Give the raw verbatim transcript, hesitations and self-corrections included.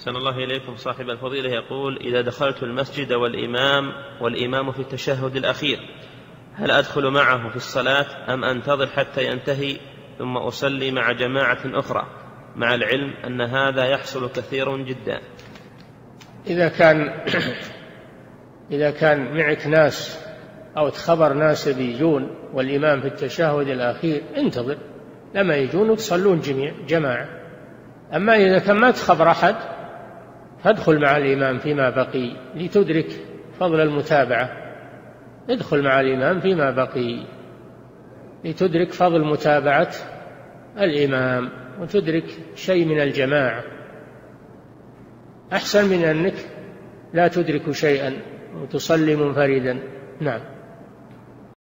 أحسن الله إليكم. صاحب الفضيلة يقول: إذا دخلت المسجد والإمام والإمام في التشهد الأخير هل أدخل معه في الصلاة أم أنتظر حتى ينتهي ثم أصلي مع جماعة أخرى، مع العلم أن هذا يحصل كثير جدا؟ إذا كان إذا كان معك ناس أو تخبر ناس بيجون والإمام في التشهد الأخير انتظر لما يجون وتصلون جميع جماعة. أما إذا كان ما تخبر أحد فادخل مع الإمام فيما بقي لتدرك فضل المتابعة. ادخل مع الإمام فيما بقي لتدرك فضل متابعة الإمام وتدرك شيء من الجماعة، أحسن من أنك لا تدرك شيئا وتصلي منفردا. نعم.